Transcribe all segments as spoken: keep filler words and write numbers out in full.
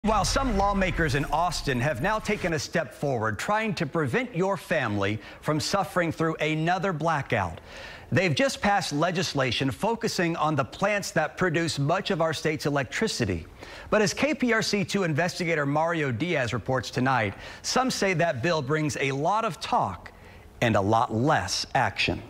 While some lawmakers in Austin have now taken a step forward trying to prevent your family from suffering through another blackout, they've just passed legislation focusing on the plants that produce much of our state's electricity. But as K P R C two investigator Mario Diaz reports tonight, some say that bill brings a lot of talk and a lot less action.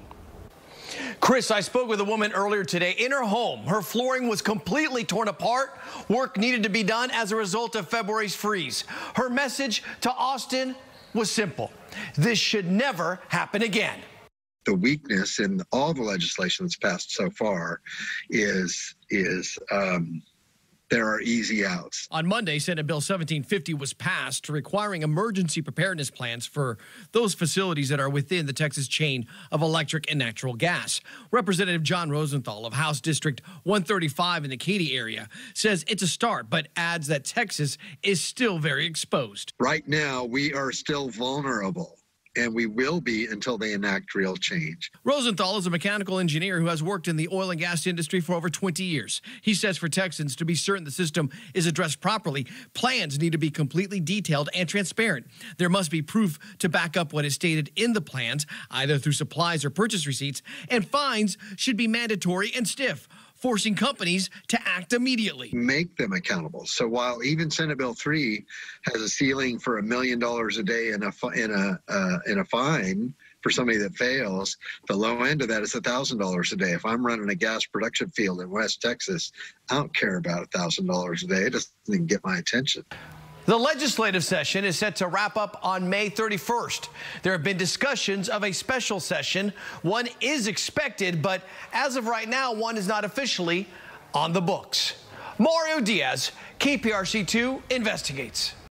Chris, I spoke with a woman earlier today in her home. Her flooring was completely torn apart. Work needed to be done as a result of February's freeze. Her message to Austin was simple. This should never happen again. The weakness in all the legislation that's passed so far is, is um, there are easy outs. On Monday, Senate Bill seventeen fifty was passed, requiring emergency preparedness plans for those facilities that are within the Texas chain of electric and natural gas. Representative John Rosenthal of House District one thirty-five in the Katy area says it's a start, but adds that Texas is still very exposed. Right now, we are still vulnerable, and we will be until they enact real change. Rosenthal is a mechanical engineer who has worked in the oil and gas industry for over twenty years. He says for Texans to be certain the system is addressed properly, plans need to be completely detailed and transparent. There must be proof to back up what is stated in the plans, either through supplies or purchase receipts, and fines should be mandatory and stiff, forcing companies to act immediately. Make them accountable. So while even Senate Bill three has a ceiling for a million dollars a day in a in a uh, in a fine for somebody that fails, the low end of that is a thousand dollars a day. If I'm running a gas production field in West Texas, I don't care about a thousand dollars a day. It doesn't even get my attention. The legislative session is set to wrap up on May thirty-first. There have been discussions of a special session. One is expected, but as of right now, one is not officially on the books. Mario Diaz, K P R C two investigates.